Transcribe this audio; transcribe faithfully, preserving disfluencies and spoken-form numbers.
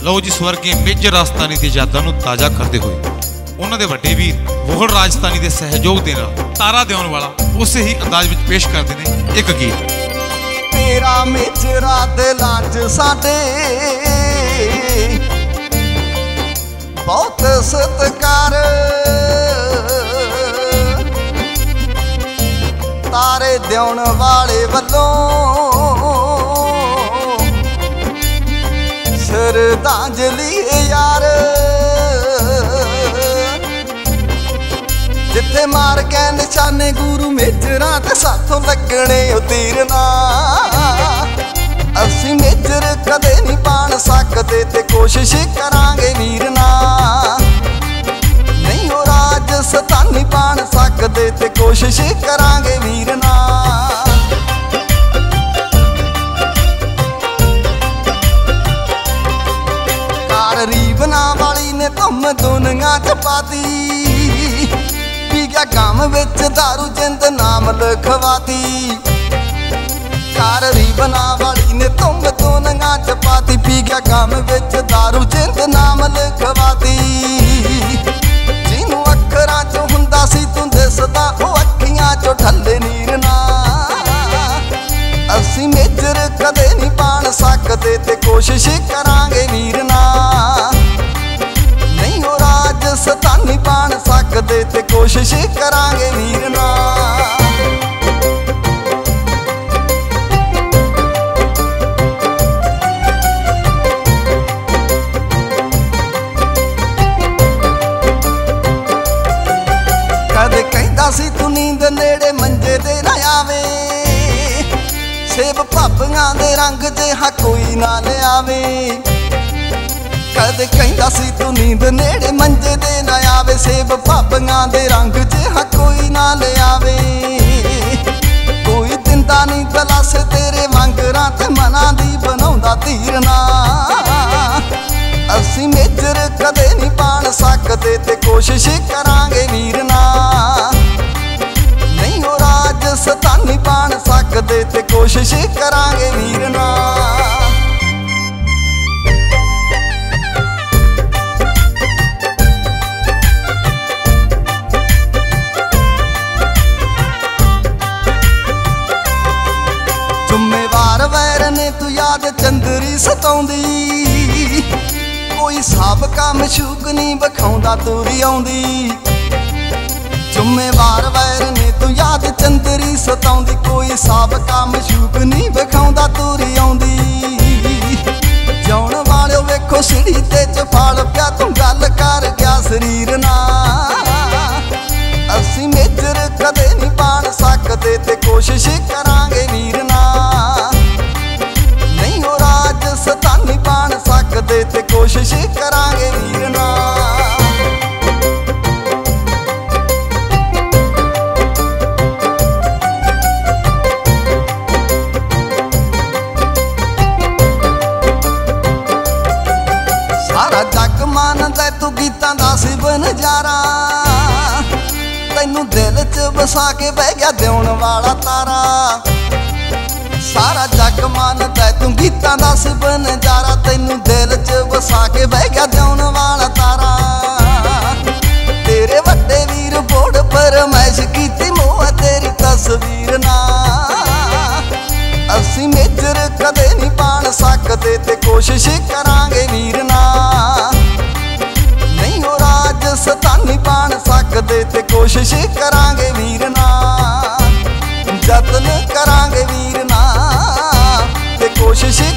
लो जी स्वर्गीय मेजर राजस्थानी की यादां नूं ताज़ा करते हुए उन्हां दे वड्डे वीर वोहड़ राजस्थानी के सहयोग दे नाल तारा देउण वाला उसे ही अंदाज विच पेश करते हैं एक गीत। तेरा मेजरा दिलां च साडे बहुत सत्कार, तारे देउण वाले वल्लों श्रद्धांजलि यार। जिथे मार के निशाने गुरु मेजरा ते साथों लगने तीरना, असी मेजर कदे नहीं पाण सकते ते कोशिश करांगे वीरना। नहीं हो राजस्थानी पाण सकते ते कोशिश करांगे वीरना। कार रीबना वाली ने तुम दुनिया च पाती, पी गया गांव विच दारू जिंद नाम लिखवाती। कार रीबना वाली ने तुम दुनिया च पाती, पी गया गांव विच दारू जिंद नाम लिखवाती। जिन्हों अखरां चो हुंदा सी तूं दिसदा ओ अखियां चो ढले नीरना। असी मेजर कदे नहीं पाण सकते ते कोशिश करांगे वीरना। नहीं हो राजस्थानी पाण सकते ते कोशिश करांगे वीरना। कदे कहंदा सी तू नींद नेड़े मंजे दे ना आवे, सेब भाबियां दे रंग जिहा कोई ना ले आवे। कदे कहंदा सी तू नींद नेड़े मंजे दे ना आवे, सेब भाबियां दे रंग जिहा कोई ना ले आवे। कोई दिंदा नहीं दलासे तेरे वांगरां ते मनां दी बनाउंदा तीरना। असी मेजर कदे नहीं पाण सकते ते कोशिश करांगे वीरना। नहीं हो राजस्थानी पाण सकते ते कोशिश करांगे वीरना। जुम्मेवार वैर ने तू याद चंदरी सताउंदी, कोई साबका मशूक नहीं बखाउंदा तूरी आउंदी। जुम्मेवार वैर ने तू याद चंदरी सताउंदी, कोई साबका मशूक नहीं बखाउंदा तूरी आउंदी। जाउण वालिओ वेखो सीढ़ी ते चफाल पिया तू गल कर गया शरीर ना। असी मेजर कदे नहीं पाण सकते ते कोशिश करांगे वीरना। नहीं हो राजस्थानी पाण सकते ते कोशिश करांगे वीरना। सारा जग मानदा तू गीतां दा सिब नजारा, तैनू दिल च बसा के बह गया देउण वाला तारा। सारा जग मानदा तू गीतां दा सिब नजारा, तैनू दिल च बसा के बह गया देउण वाला तारा। तेरे वड्डे वीर बोर्ड पर मैश कीती मोह तेरी तस्वीर ना। असी मेजर कदे नहीं पाण सकते ते कोशिश करांगे वीरना। नहीं हो राजस्थानी पाण सकते ते कोशिश करांगे वीरना। जतन करांगे वीरना ते कोशिश